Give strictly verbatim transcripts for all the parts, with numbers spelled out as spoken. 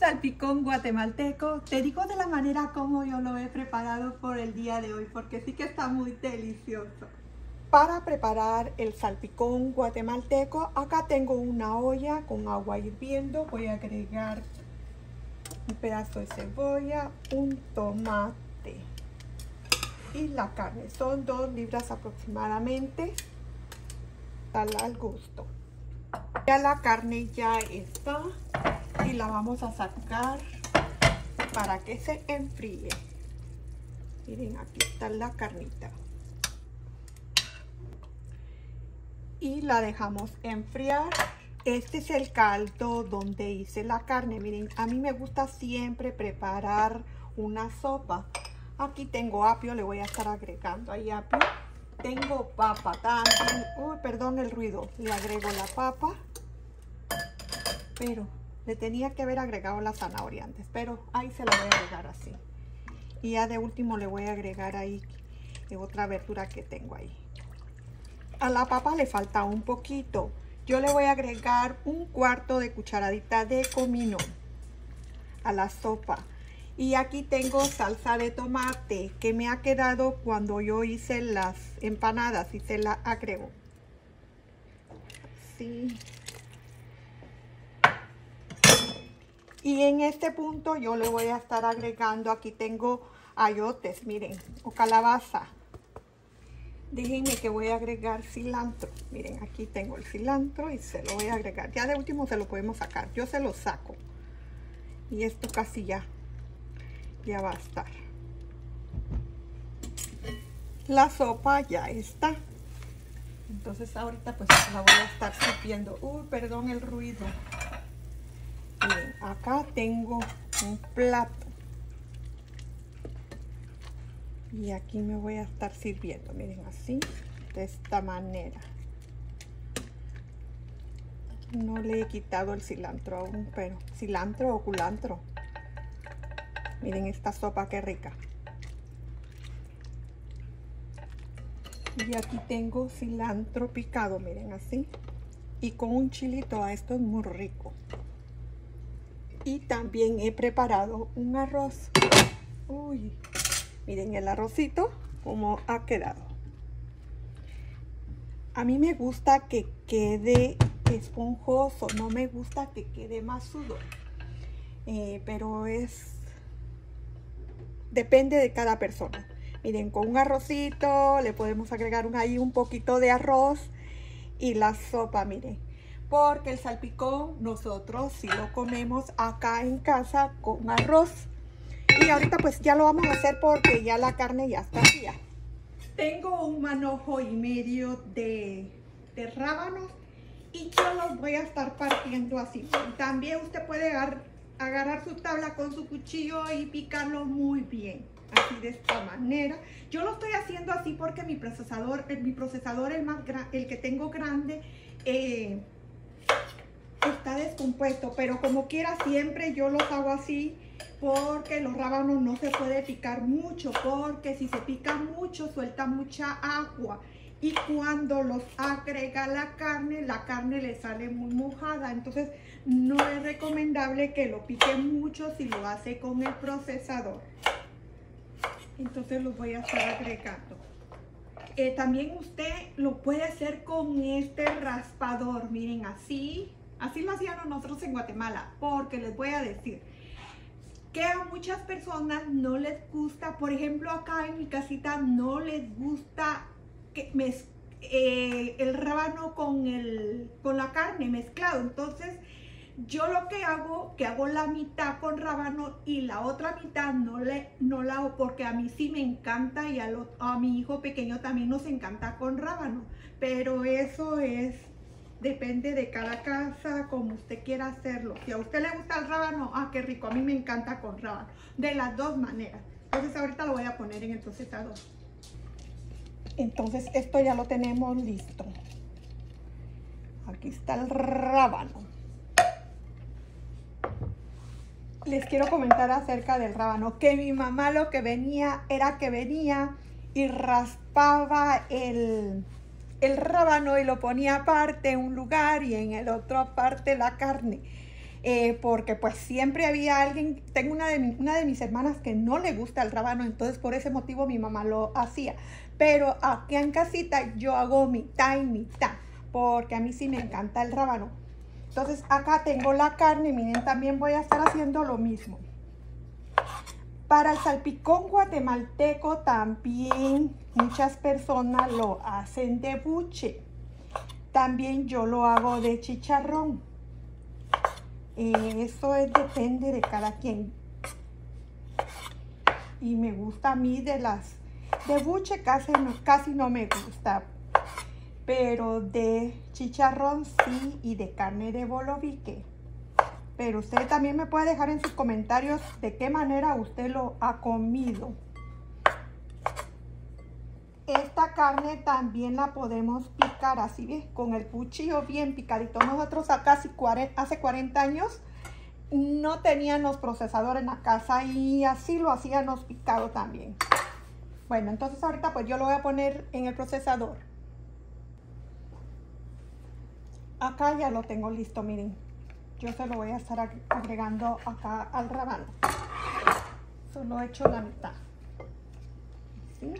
salpicón guatemalteco. Te digo de la manera como yo lo he preparado por el día de hoy, porque sí que está muy delicioso. Para preparar el salpicón guatemalteco, acá tengo una olla con agua hirviendo. Voy a agregar un pedazo de cebolla, un tomate y la carne. Son dos libras aproximadamente, sal al gusto. Ya la carne ya está y la vamos a sacar para que se enfríe. Miren, aquí está la carnita. Y la dejamos enfriar. Este es el caldo donde hice la carne. Miren, a mí me gusta siempre preparar una sopa. Aquí tengo apio, le voy a estar agregando ahí apio. Tengo papa también. Uy, perdón el ruido. Le agrego la papa. Pero le tenía que haber agregado la zanahoria antes. Pero ahí se la voy a agregar así. Y ya de último le voy a agregar ahí otra verdura que tengo ahí. A la papa le falta un poquito. Yo le voy a agregar un cuarto de cucharadita de comino a la sopa. Y aquí tengo salsa de tomate que me ha quedado cuando yo hice las empanadas y se la agrego. Así. Y en este punto yo le voy a estar agregando, aquí tengo ayotes, miren, o calabaza. Déjenme que voy a agregar cilantro. Miren, aquí tengo el cilantro y se lo voy a agregar. Ya de último se lo podemos sacar. Yo se lo saco. Y esto casi ya, ya va a estar. La sopa ya está. Entonces ahorita pues la voy a estar sirviendo. Uy, perdón el ruido. Miren, acá tengo un plato. Y aquí me voy a estar sirviendo, miren, así, de esta manera. No le he quitado el cilantro aún, pero cilantro o culantro. Miren esta sopa, qué rica. Y aquí tengo cilantro picado, miren, así. Y con un chilito, a esto es muy rico. Y también he preparado un arroz. Uy. Miren el arrocito como ha quedado. A mí me gusta que quede esponjoso, no me gusta que quede masudo. Eh, pero es... depende de cada persona. Miren, con un arrocito le podemos agregar un, ahí un poquito de arroz y la sopa, miren. Porque el salpicón nosotros sí lo comemos acá en casa con arroz. Y ahorita pues ya lo vamos a hacer porque ya la carne ya está fría. Tengo un manojo y medio de, de rábanos y yo los voy a estar partiendo así. También usted puede agar, agarrar su tabla con su cuchillo y picarlo muy bien. Así de esta manera. Yo lo estoy haciendo así porque mi procesador, mi procesador el, más el que tengo grande, eh, está descompuesto. Pero como quiera siempre yo los hago así. Porque los rábanos no se puede picar mucho, porque si se pica mucho suelta mucha agua y cuando los agrega la carne, la carne le sale muy mojada. Entonces no es recomendable que lo pique mucho si lo hace con el procesador. Entonces los voy a estar agregando. Eh, también usted lo puede hacer con este raspador, miren, así, así lo hacían nosotros en Guatemala, porque les voy a decir que a muchas personas no les gusta, por ejemplo acá en mi casita no les gusta que me, eh, el rábano con, el, con la carne mezclado. Entonces yo lo que hago, que hago la mitad con rábano y la otra mitad no, le, no la hago porque a mí sí me encanta y a, lo, a mi hijo pequeño también nos encanta con rábano. Pero eso es... depende de cada casa, como usted quiera hacerlo. Si a usted le gusta el rábano, ah, qué rico. A mí me encanta con rábano. De las dos maneras. Entonces ahorita lo voy a poner en el procesador. Entonces esto ya lo tenemos listo. Aquí está el rábano. Les quiero comentar acerca del rábano. Que mi mamá lo que venía era que venía y raspaba el... el rábano y lo ponía aparte en un lugar y en el otro aparte la carne. eh, porque pues siempre había alguien, tengo una de, mi, una de mis hermanas que no le gusta el rábano, entonces por ese motivo mi mamá lo hacía. Pero aquí en casita yo hago mitad y mitad, porque a mí sí me encanta el rábano. Entonces acá tengo la carne, miren, también voy a estar haciendo lo mismo. Para el salpicón guatemalteco también muchas personas lo hacen de buche. También yo lo hago de chicharrón. Eh, eso es, depende de cada quien. Y me gusta a mí de las de buche, casi no, casi no me gusta. Pero de chicharrón sí, y de carne de bolovique. Pero usted también me puede dejar en sus comentarios de qué manera usted lo ha comido. Esta carne también la podemos picar así bien, con el cuchillo bien picadito. Nosotros acá hace cuarenta años no teníamos procesador en la casa y así lo hacíamos picado también. Bueno, entonces ahorita pues yo lo voy a poner en el procesador. Acá ya lo tengo listo, miren. Yo se lo voy a estar agregando acá al rábano. Solo he hecho la mitad. ¿Sí?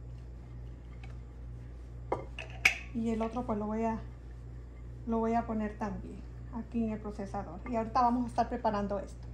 Y el otro pues lo voy a lo voy a poner también aquí en el procesador. Y ahorita vamos a estar preparando esto.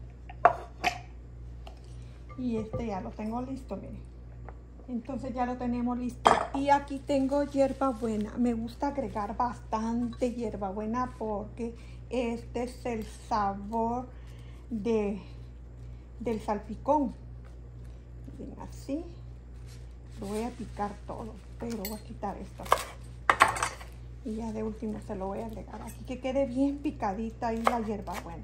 Y este ya lo tengo listo, miren. Entonces ya lo tenemos listo. Y aquí tengo hierbabuena. Me gusta agregar bastante hierbabuena porque este es el sabor de, del salpicón. Miren, así. Lo voy a picar todo, pero voy a quitar esto. Y ya de último se lo voy a agregar aquí, que quede bien picadita y la hierbabuena.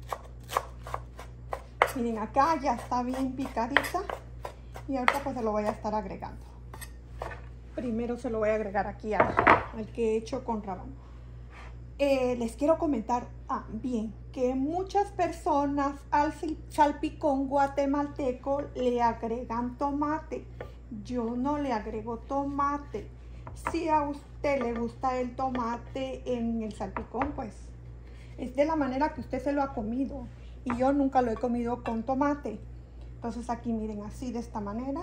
Miren, acá ya está bien picadita. Y ahorita pues se lo voy a estar agregando. Primero se lo voy a agregar aquí al, al que he hecho con rábano. Eh, les quiero comentar también que muchas personas al salpicón guatemalteco le agregan tomate. Yo no le agrego tomate. Si a usted le gusta el tomate en el salpicón, pues es de la manera que usted se lo ha comido. Y yo nunca lo he comido con tomate. Entonces aquí miren, así de esta manera.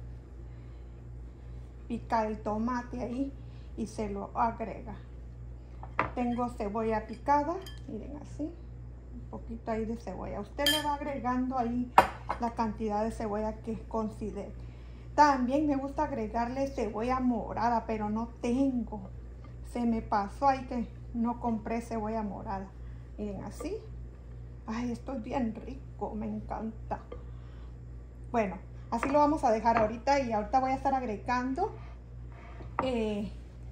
Pica el tomate ahí y se lo agrega. Tengo cebolla picada, miren así, un poquito ahí de cebolla. Usted le va agregando ahí la cantidad de cebolla que considere. También me gusta agregarle cebolla morada, pero no tengo. Se me pasó ahí que no compré cebolla morada. Miren así. Ay, esto es bien rico, me encanta. Bueno, así lo vamos a dejar ahorita y ahorita voy a estar agregando eh,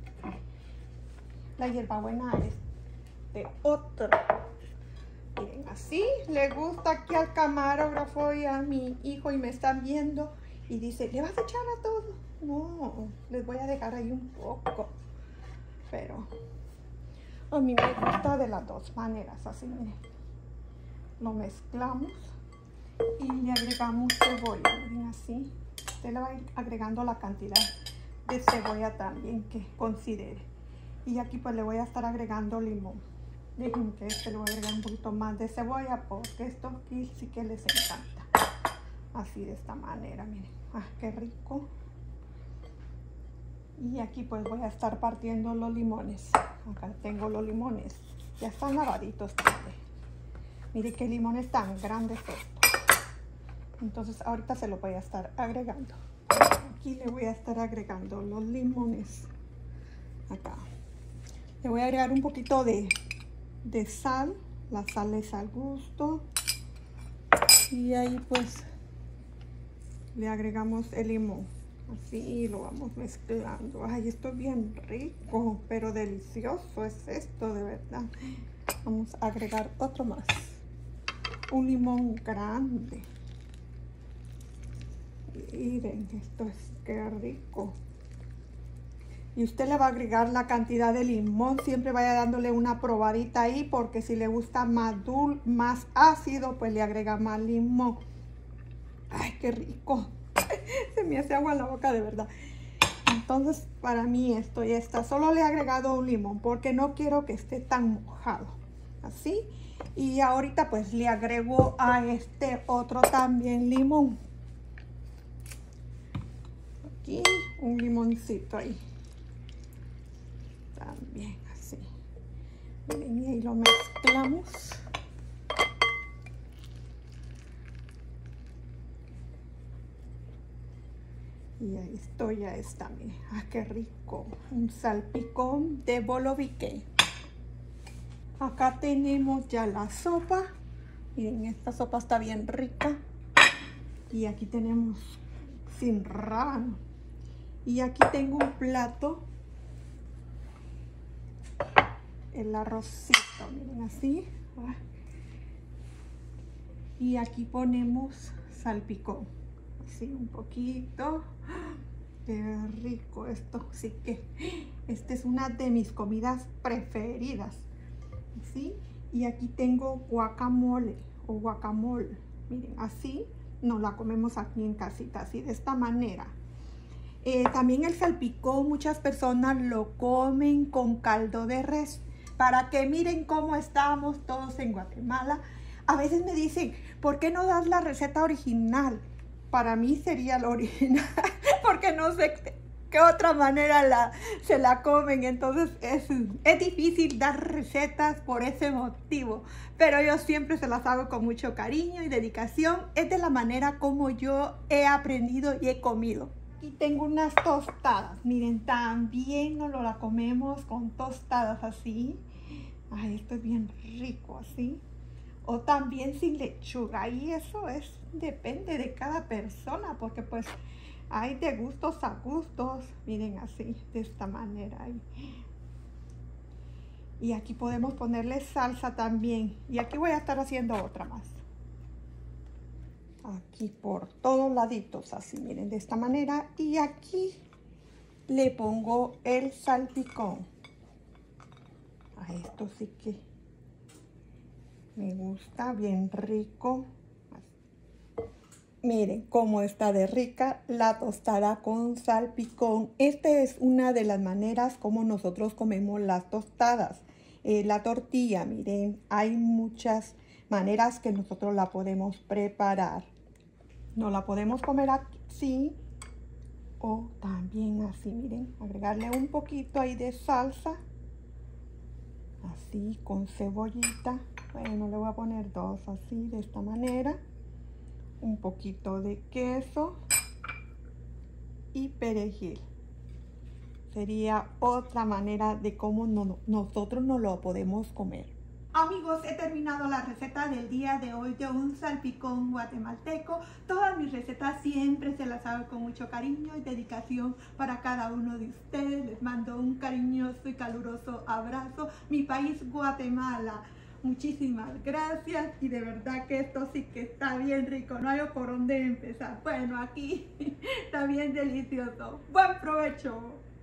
la hierbabuena de otro. Miren, así le gusta aquí al camarógrafo y a mi hijo y me están viendo y dice, ¿le vas a echar a todo? No, les voy a dejar ahí un poco, pero a mí me gusta de las dos maneras, así miren. Lo mezclamos y le agregamos cebolla, miren así. Usted le va a ir agregando la cantidad de cebolla también que considere. Y aquí pues le voy a estar agregando limón. Dejen que este le voy a agregar un poquito más de cebolla porque esto aquí sí que les encanta. Así de esta manera, miren. Ah, qué rico. Y aquí pues voy a estar partiendo los limones. Acá tengo los limones. Ya están lavaditos también. Miren qué limones tan grandes estos. Entonces ahorita se lo voy a estar agregando. Aquí le voy a estar agregando los limones. Acá. Le voy a agregar un poquito de, de sal. La sal es al gusto. Y ahí pues le agregamos el limón. Así lo vamos mezclando. Ay, esto es bien rico, pero delicioso es esto, de verdad. Vamos a agregar otro más. Un limón grande. Miren, esto es que rico. Y usted le va a agregar la cantidad de limón. Siempre vaya dándole una probadita ahí, porque si le gusta más dulce, más ácido, pues le agrega más limón. Ay, qué rico. Se me hace agua en la boca, de verdad. Entonces, para mí esto ya está. Solo le he agregado un limón porque no quiero que esté tan mojado. Así. Y ahorita pues le agrego a este otro también limón. Aquí un limoncito ahí. También así. Miren, y ahí lo mezclamos. Y ahí estoy, ya está, miren. Ah, qué rico. Un salpicón de bolo biqué. Acá tenemos ya la sopa. Miren, esta sopa está bien rica. Y aquí tenemos sin rábano. Y aquí tengo un plato. El arrocito, miren así. Y aquí ponemos salpicón. Así un poquito. Qué rico esto. Así que esta es una de mis comidas preferidas. ¿Sí? Y aquí tengo guacamole o guacamole. Miren, así nos la comemos aquí en casita, así de esta manera. Eh, también el salpicón, muchas personas lo comen con caldo de res. Para que miren cómo estamos todos en Guatemala. A veces me dicen, ¿por qué no das la receta original? Para mí sería la original, porque no sé qué otra manera la, se la comen. Entonces es, es difícil dar recetas por ese motivo. Pero yo siempre se las hago con mucho cariño y dedicación. Es de la manera como yo he aprendido y he comido. Aquí tengo unas tostadas. Miren, también nos lo la comemos con tostadas así. Ay, esto es bien rico así. O también sin lechuga. Y eso es, depende de cada persona. Porque pues hay de gustos a gustos. Miren así, de esta manera. Y aquí podemos ponerle salsa también. Y aquí voy a estar haciendo otra más. Aquí por todos laditos, así, miren, de esta manera. Y aquí le pongo el salpicón. A esto sí que me gusta, bien rico. Miren cómo está de rica la tostada con salpicón. Esta es una de las maneras como nosotros comemos las tostadas. Eh, la tortilla, miren, hay muchas maneras que nosotros la podemos preparar. No la podemos comer así o también así, miren, agregarle un poquito ahí de salsa, así con cebollita. Bueno, le voy a poner dos así, de esta manera. Un poquito de queso y perejil. Sería otra manera de cómo no, nosotros no lo podemos comer. Amigos, he terminado la receta del día de hoy de un salpicón guatemalteco. Todas mis recetas siempre se las hago con mucho cariño y dedicación para cada uno de ustedes. Les mando un cariñoso y caluroso abrazo. Mi país, Guatemala. Muchísimas gracias y de verdad que esto sí que está bien rico. No hay por dónde empezar. Bueno, aquí está bien delicioso. ¡Buen provecho!